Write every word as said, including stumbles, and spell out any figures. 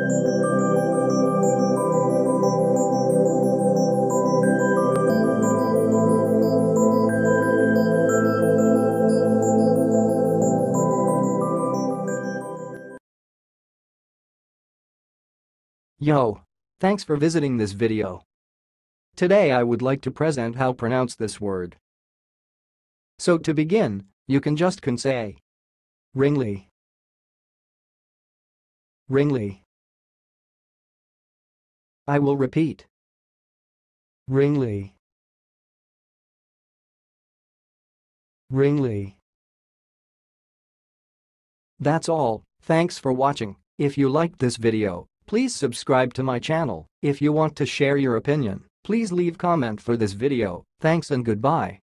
Yo! Thanks for visiting this video. Today I would like to present how pronounce this word. So to begin, you can just can say Ringly. Ringly. I will repeat. Ringly. Ringly. That's all. Thanks for watching. If you liked this video, please subscribe to my channel. If you want to share your opinion, please leave comment for this video. Thanks and goodbye.